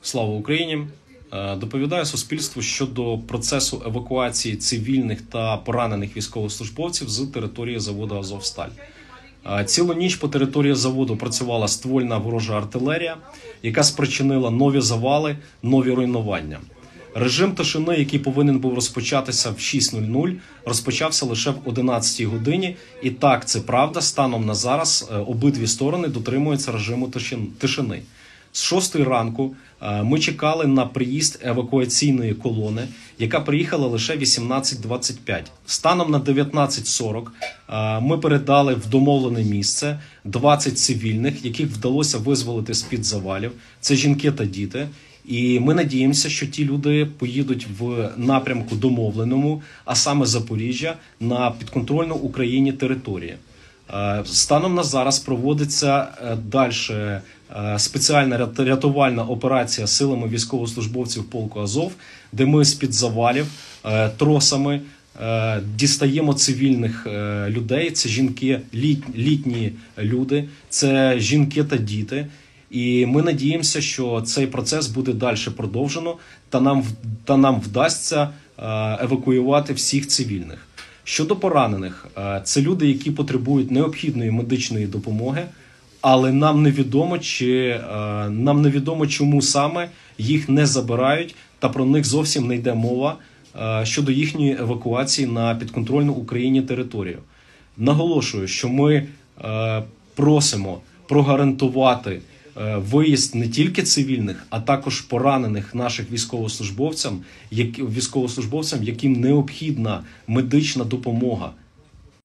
Слава Україні! Доповідаю суспільству щодо процесу евакуації цивільних та поранених військовослужбовців з території заводу «Азовсталь». Цілу ніч по території заводу працювала ствольна ворожа артилерія, яка спричинила нові завали, нові руйнування. Режим тишини, який повинен був розпочатися в 6:00, розпочався лише в 11 годині. І так, це правда, станом на зараз обидві сторони дотримуються режиму тишини. З 6 ранку ми чекали на приїзд евакуаційної колони, яка приїхала лише 18:25. Станом на 19:40 ми передали в домовлене місце 20 цивільних, яких вдалося визволити з-під завалів. Це жінки та діти. І ми надіємося, що ті люди поїдуть в напрямку домовленому, а саме Запоріжжя, на підконтрольну Україні території. Станом на зараз проводиться далі спеціальна рятувальна операція силами військовослужбовців полку Азов, де ми з-під завалів тросами дістаємо цивільних людей. Це жінки, літні люди, це жінки та діти. І ми надіємося, що цей процес буде далі продовжено та нам вдасться евакуювати всіх цивільних. Щодо поранених, це люди, які потребують необхідної медичної допомоги, але нам невідомо, чому саме їх не забирають, та про них зовсім не йде мова щодо їхньої евакуації на підконтрольну Україні територію. Наголошую, що ми просимо прогарантувати виїзд не тільки цивільних, а також поранених наших військовослужбовцям, яким необхідна медична допомога.